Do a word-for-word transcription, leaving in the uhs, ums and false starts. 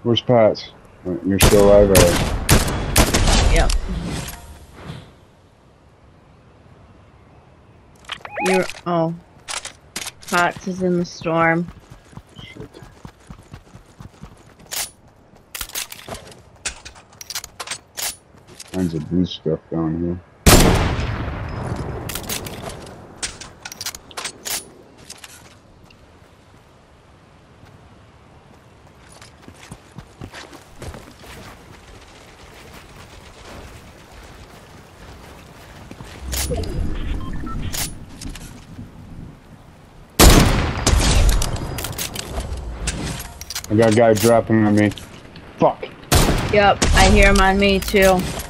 Where's Pat's? You're still alive, right? Yep. You're. Oh. Potts is in the storm. Shit. Tons of blue stuff down here. I got a guy dropping on me. Fuck. Yep, I hear him on me too.